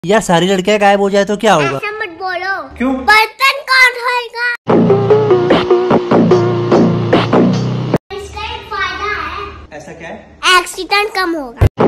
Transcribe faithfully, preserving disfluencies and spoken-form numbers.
यार सारी लड़कियां गायब हो जाए तो क्या होगा? ऐसा मत बोलो। क्यों? बर्तन कौन धोएगा? इसका एक फायदा है। ऐसा क्या है? एक्सीडेंट कम होगा।